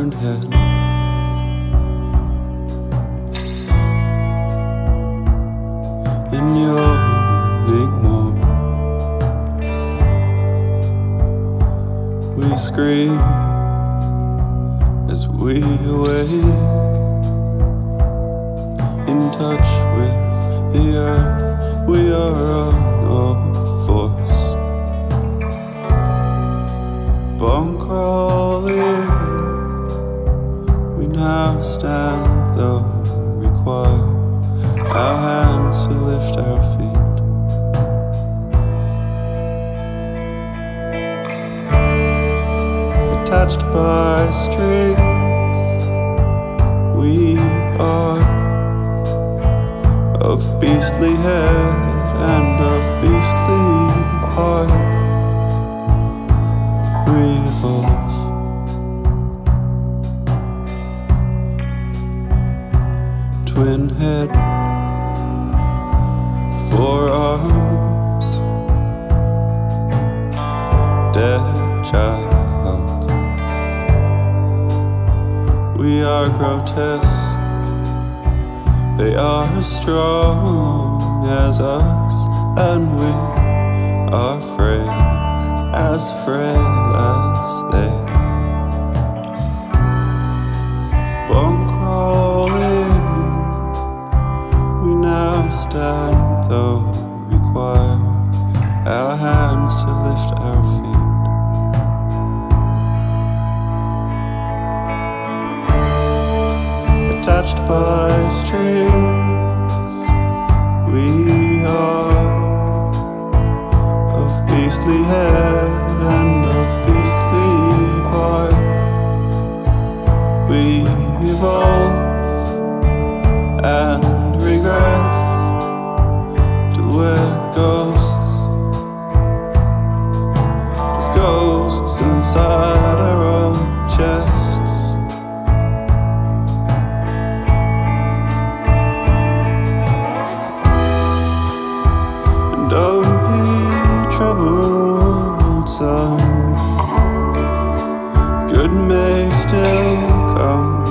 turned head. In your ignore, we scream as we awake, in touch with the earth. We are on a force, bone crawling. We now stand, though require our hands to lift our feet. Attached by strings, we are of beastly head and of beastly heart. We evolve, twin head, forearms, dead child. We are grotesque, they are as strong as us, and we are frail as they. Bone crawling, we now stand, though require our hands to lift our feet. Attached by strings, we are of beastly head and of beastly heart. We evolve and regress to where ghosts, there's ghosts inside our own chests. Don't be troubled, son. Good may still come.